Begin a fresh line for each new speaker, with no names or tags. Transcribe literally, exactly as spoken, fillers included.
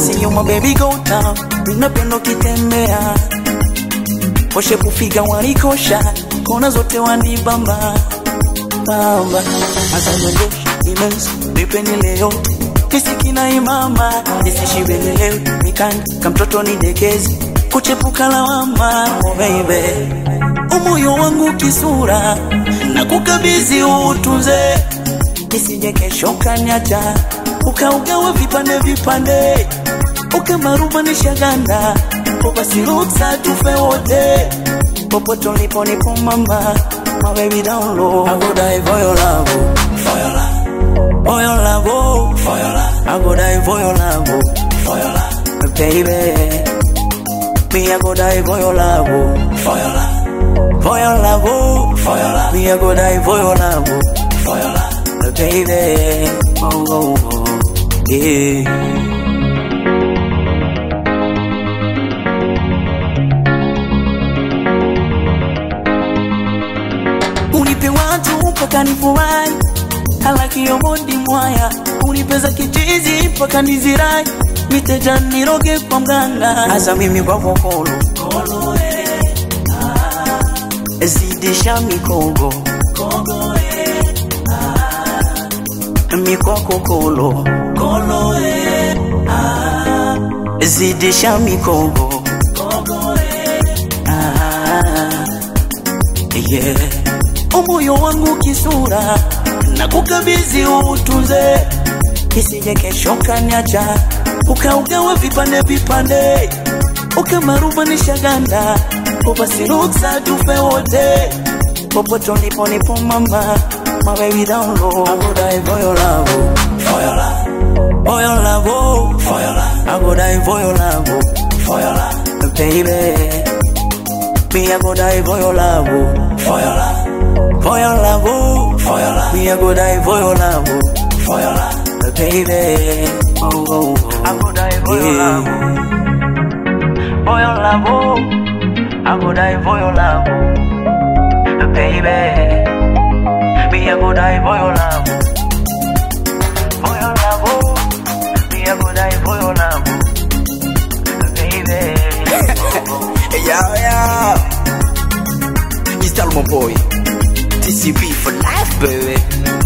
see you my baby go down. Napenda ukitembea. Koshe kufiga wanikosha. Kona zote wanibamba. Bamba. Asa nyongesha imens. Nipeni leo. Kisikina imama. Nisishibe leo. Nikani. Kamtoto ni dekezi. Kuchepuka lawama. Oh baby. Umoyo wangu kisura. Na kukabizi utunze. Nisije kesho kanyacha. Ukaugawa vipande vipande. Ukamaruba nishaganda. Basi ruksa tufe wote. Popoto nipo nipo mama. My baby down low. I go die for your love. For your love. For your love. For your love. I go die for your love. For your love. Baby. Me I go die for your love. For your love. For your love. For your love. Me I go die for your love. For your love. Baby. Oh, oh, oh. Yeah. Unipe watu mpaka nifurai. Halaki yomondi mwaya. Unipeza kichizi mpaka nizirai. Miteja niroge kwa mganga. Asa mimi kwa vokolo. Kolo eh. Ah. Zidisha mikogo. Kogo eh. Ah. Mikoko kolo. Kolo eh. Ah. Zidisha mikogo. Kogo eh. Ah. Yeah. Umoyo wangu kisura. Na kukabizi utunze. Kisije kesho kanyacha. Ukaugawa vipande vipande. Ukamaruba nishaganda. Basi ruksa tufe wote. Popoto nipo nipo mama. My baby down low. I go die for your love. For your love. For your love. For your love. I go die for your love. For your love. Baby. Me I go die for your love. For your love. For your love, for your love. Me I go die for your love. For your love, baby. Oh, oh, oh. I go die for yeah. your love. For your love, I go die for your love, baby. Me I go die for your love. For your love, me I go die for your love, baby.
Hey, yo, yo. It's Talmo Boy. T C B for life, baby.